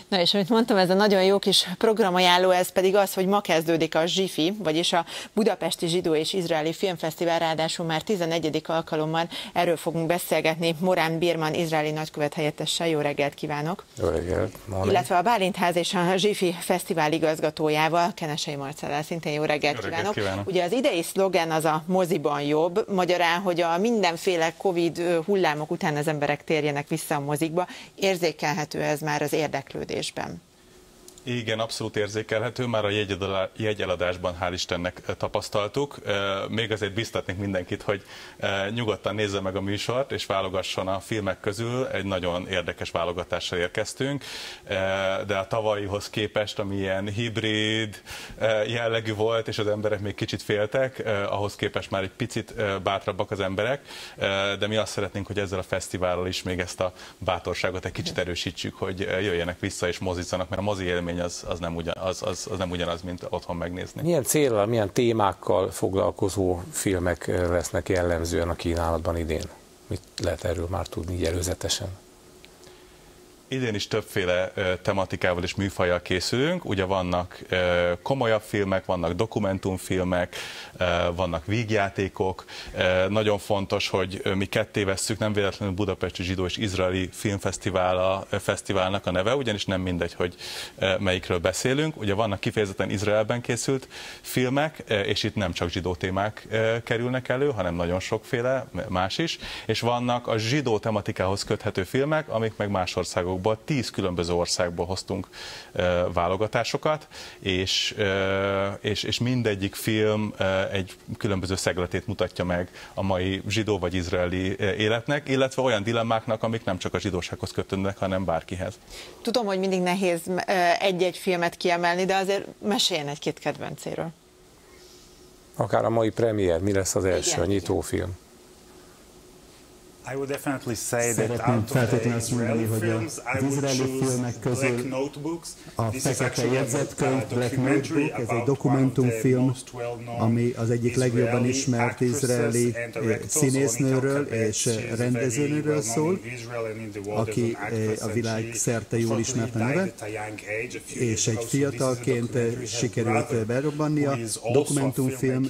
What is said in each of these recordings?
Na és amit mondtam, ez a nagyon jó kis programajánló, ez pedig az, hogy ma kezdődik a ZSIFI, vagyis a Budapesti Zsidó és Izraeli Filmfesztivál, ráadásul már 11. alkalommal. Erről fogunk beszélgetni Morán Birman izraeli nagykövet helyettessel. Jó reggelt kívánok! Jó reggelt! Illetve a Bálintház és a ZSIFI fesztivál igazgatójával, Kenesei Marcellel szintén jó reggelt kívánok! Ugye az idei szlogen az a moziban jobb, magyarán, hogy a mindenféle Covid hullámok után az emberek térjenek vissza a mozikba. Érzékelhető ez már az érdeklődésben? Igen, abszolút érzékelhető, már a jegyeladásban hál' Istennek tapasztaltuk. Még azért biztatnék mindenkit, hogy nyugodtan nézze meg a műsort, és válogasson a filmek közül. Egy nagyon érdekes válogatással érkeztünk, de a tavalyihoz képest, ami ilyen hibrid jellegű volt, és az emberek még kicsit féltek, ahhoz képest már egy picit bátrabbak az emberek, de mi azt szeretnénk, hogy ezzel a fesztivállal is még ezt a bátorságot egy kicsit erősítsük, hogy jöjjenek vissza és mozizzanak, mert a mozi élmény az nem ugyanaz, mint otthon megnézni. Milyen céllal, milyen témákkal foglalkozó filmek lesznek jellemzően a kínálatban idén? Mit lehet erről már tudni így előzetesen? Idén is többféle tematikával és műfajjal készülünk. Ugye vannak komolyabb filmek, vannak dokumentumfilmek, vannak vígjátékok. Nagyon fontos, hogy mi ketté vesszük, nem véletlenül Budapesti Zsidó és Izraeli Filmfesztiválnak a neve, ugyanis nem mindegy, hogy melyikről beszélünk. Ugye vannak kifejezetten Izraelben készült filmek, és itt nem csak zsidó témák kerülnek elő, hanem nagyon sokféle más is. És vannak a zsidó tematikához köthető filmek, amik meg más országok 10 különböző országból hoztunk válogatásokat, és mindegyik film egy különböző szegletét mutatja meg a mai zsidó vagy izraeli életnek, illetve olyan dilemmáknak, amik nem csak a zsidósághoz kötődnek, hanem bárkihez. Tudom, hogy mindig nehéz egy-egy filmet kiemelni, de azért meséljen egy-két kedvencéről. Akár a mai premier, mi lesz az első, a nyitófilm? Szeretném feltétlenül azt mondani, hogy az izraeli filmek közül a Fekete jegyzetkönyv, Black Notebook, ez egy dokumentumfilm, ami az egyik legjobban ismert izraeli színésznőről és rendezőnőről szól, aki a világ szerte jól ismert a neve, és egy fiatalként sikerült berobbannia. Dokumentumfilm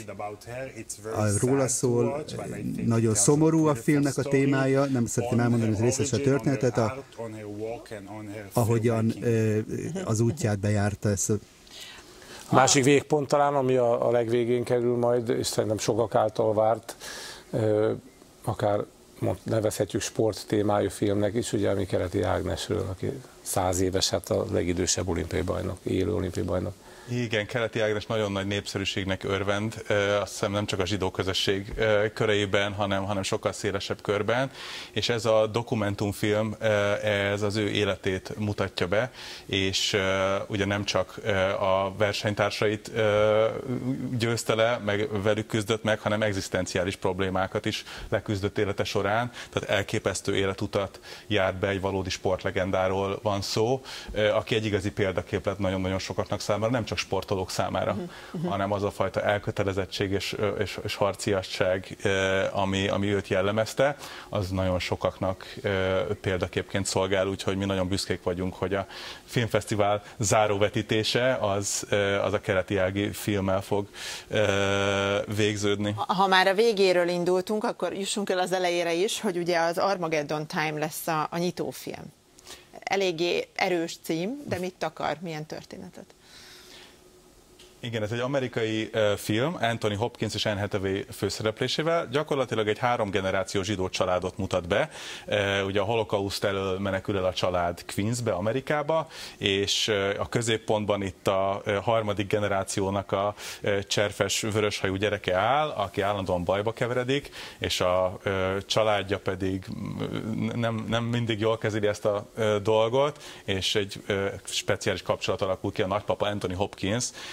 róla szól, nagyon szomorú a film, a témája, nem szeretném elmondani az részes a történetet, ahogyan az útját bejárta ezt. Másik végpont talán, ami a legvégén kerül majd, és szerintem sokak által várt, akár nevezhetjük sport témájú filmnek is, ugye, ami Keleti Ágnesről, aki 100 éves, hát a legidősebb olimpiai bajnok, élő olimpiai bajnok. Igen, Keleti Ágnes nagyon nagy népszerűségnek örvend, azt hiszem nem csak a zsidó közösség köreiben, hanem sokkal szélesebb körben, és ez a dokumentumfilm, ez az ő életét mutatja be, és ugye nem csak a versenytársait győzte le, meg velük küzdött meg, hanem egzisztenciális problémákat is leküzdött élete során, tehát elképesztő életutat járt be, egy valódi sportlegendáról van szó, aki egy igazi példakép lett nagyon-nagyon sokaknak számára, nem csak sportolók számára, hanem az a fajta elkötelezettség és harciasság, ami őt jellemezte, az nagyon sokaknak példaképként szolgál, úgyhogy mi nagyon büszkék vagyunk, hogy a filmfesztivál záróvetítése az a Keleti Ági filmmel fog végződni. Ha már a végéről indultunk, akkor jussunk el az elejére is, hogy ugye az Armageddon Time lesz a nyitófilm. Eléggé erős cím, de mit akar, milyen történetet? Igen, ez egy amerikai film, Anthony Hopkins és Anne Hathaway főszereplésével. Gyakorlatilag egy 3 generáció zsidó családot mutat be. Ugye a holokauszt elől menekül el a család Queensbe, Amerikába, és a középpontban itt a 3. generációnak a cserfes, vöröshajú gyereke áll, aki állandóan bajba keveredik, és a családja pedig nem mindig jól kezeli ezt a dolgot, és egy speciális kapcsolat alakul ki a nagypapa Anthony Hopkins és a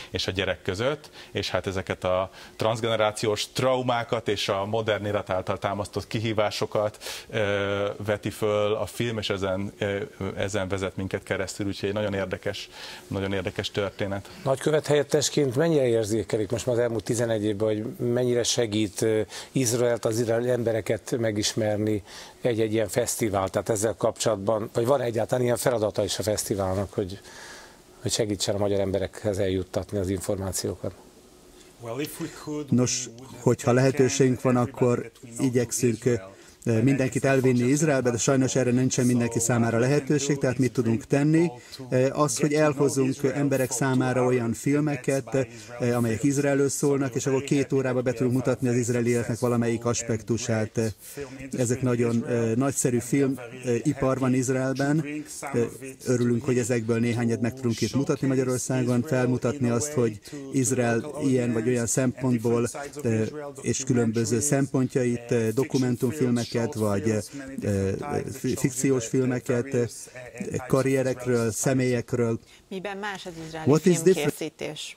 gyerek között, és hát ezeket a transzgenerációs traumákat és a modern élet által támasztott kihívásokat veti föl a film, és ezen vezet minket keresztül, úgyhogy egy nagyon érdekes történet. Nagykövet helyettesként mennyire érzékelik most már az elmúlt 11 évben, hogy mennyire segít Izraelt, az izraeli embereket megismerni egy ilyen fesztivál, tehát ezzel kapcsolatban, vagy van egyáltalán ilyen feladata is a fesztiválnak, hogy segítsen a magyar emberekhez eljuttatni az információkat? Nos, hogyha lehetőségünk van, akkor igyekszünk mindenkit elvinni Izraelbe, de sajnos erre nincsen mindenki számára lehetőség, tehát mit tudunk tenni? Az, hogy elhozunk emberek számára olyan filmeket, amelyek Izraelről szólnak, és akkor 2 órában be tudunk mutatni az izraeli életnek valamelyik aspektusát. Ezek nagyon nagyszerű filmipar van Izraelben. Örülünk, hogy ezekből néhányat meg tudunk itt mutatni Magyarországon, felmutatni azt, hogy Izrael ilyen vagy olyan szempontból és különböző szempontjait, dokumentumfilmek, vagy fikciós filmeket, karrierekről, személyekről. Miben más az izraeli filmkészítés?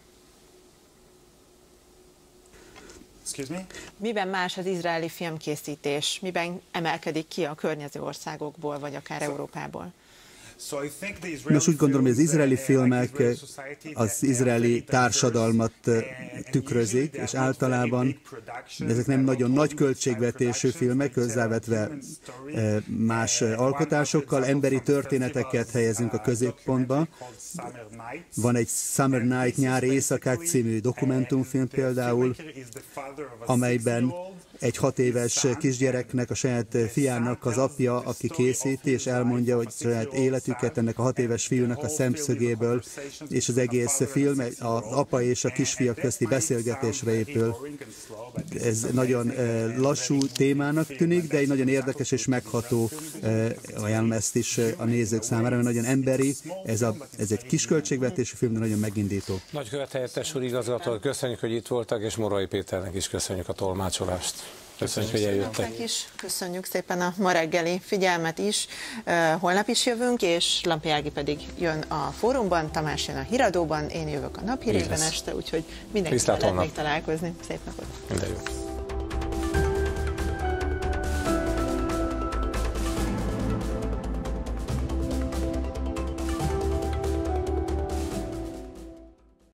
Miben más az izraeli filmkészítés? Miben emelkedik ki a környező országokból, vagy akár Európából? Nos, úgy gondolom, hogy az izraeli filmek az izraeli társadalmat tükrözik, és általában ezek nem nagyon nagy költségvetésű filmek, hozzávetve más alkotásokkal, emberi történeteket helyezünk a középpontba. Van egy Summer Night, nyári éjszakák című dokumentumfilm például, amelyben egy 6 éves kisgyereknek, a saját fiának az apja, aki készíti, és elmondja, hogy saját életüket ennek a 6 éves fiúnak a szemszögéből, és az egész film az apa és a kisfia közti beszélgetésre épül. Ez nagyon lassú témának tűnik, de egy nagyon érdekes és megható, ajánlom ezt is a nézők számára, mert nagyon emberi, ez egy kis költségvetésű film, de nagyon megindító. Nagykövet helyettes úr, igazgató, köszönjük, hogy itt voltak, és Morai Péternek is köszönjük a tolmácsolást. Köszönjük, hogy eljöttek. Köszönjük szépen a ma reggeli figyelmet is. Holnap is jövünk, és Lampi Ági pedig jön a fórumban, Tamás jön a híradóban, én jövök a naphírében este, úgyhogy mindenki lehet még találkozni. Szép napot! Minden jó.